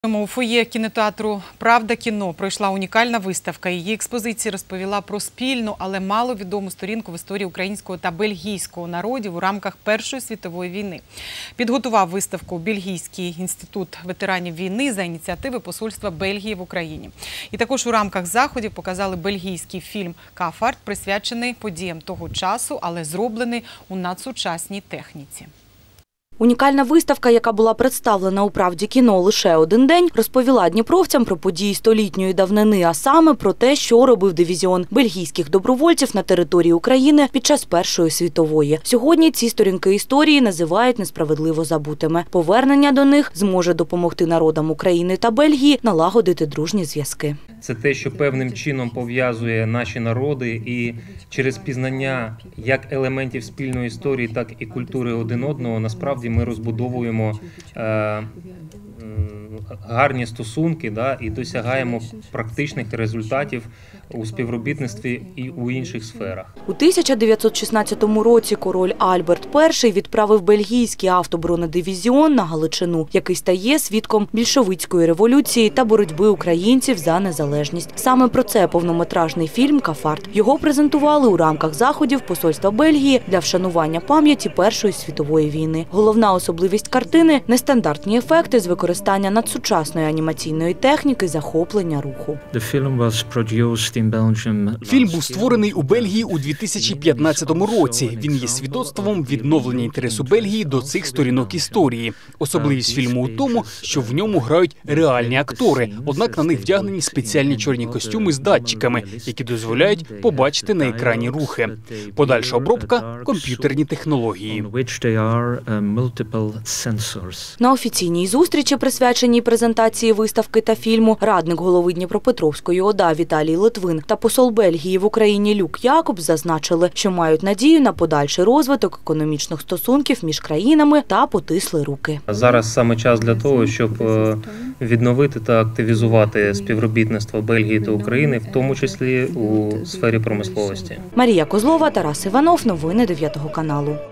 У фоє кінотеатру «Правда кіно» пройшла унікальна виставка. Її експозиція розповіла про спільну, але маловідому сторінку в історії українського та бельгійського народів у рамках Першої світової війни. Підготував виставку Бельгійський інститут ветеранів війни за ініціативи Посольства Бельгії в Україні. І також у рамках заходів показали бельгійський фільм «Кафарт», присвячений подіям того часу, але зроблений у надсучасній техніці. Унікальна виставка, яка була представлена у «Правді кіно» лише один день, розповіла дніпровцям про події столітньої давнини, а саме про те, що робив дивізіон бельгійських добровольців на території України під час Першої світової. Сьогодні ці сторінки історії називають несправедливо забутими. Повернення до них зможе допомогти народам України та Бельгії налагодити дружні зв'язки. Це те, що певним чином пов'язує наші народи, і через пізнання як елементів спільної історії, так і культури один одного, насправді ми розбудовуємо гарні стосунки, і досягаємо практичних результатів у співробітництві і у інших сферах. У 1916 році король Альберт І відправив бельгійський автобронедивізіон на Галичину, який стає свідком більшовицької революції та боротьби українців за незалежність. Саме про це повнометражний фільм «Кафарт». Його презентували у рамках заходів Посольства Бельгії для вшанування пам'яті Першої світової війни. Головна особливість картини – нестандартні ефекти з використання надсучасної анімаційної техніки захоплення руху. Фільм був створений у Бельгії у 2015 році. Він є свідоцтвом відновлення інтересу Бельгії до цих сторінок історії. Особливість фільму у тому, що в ньому грають реальні актори, однак на них вдягнені спеціальні чорні костюми з датчиками, які дозволяють побачити на екрані рухи. Подальша обробка – комп'ютерні технології. На офіційній зустрічі, присвяченій презентації виставки та фільму, радник голови Дніпропетровської ОДА Віталій Литвин та посол Бельгії в Україні Люк Якобс зазначили, що мають надію на подальший розвиток економічних стосунків між країнами та потисли руки. Зараз саме час для того, щоб відновити та активізувати співробітництво Бельгії та України, в тому числі у сфері промисловості. Марія Козлова, Тарас Іванов. Новини 9 каналу.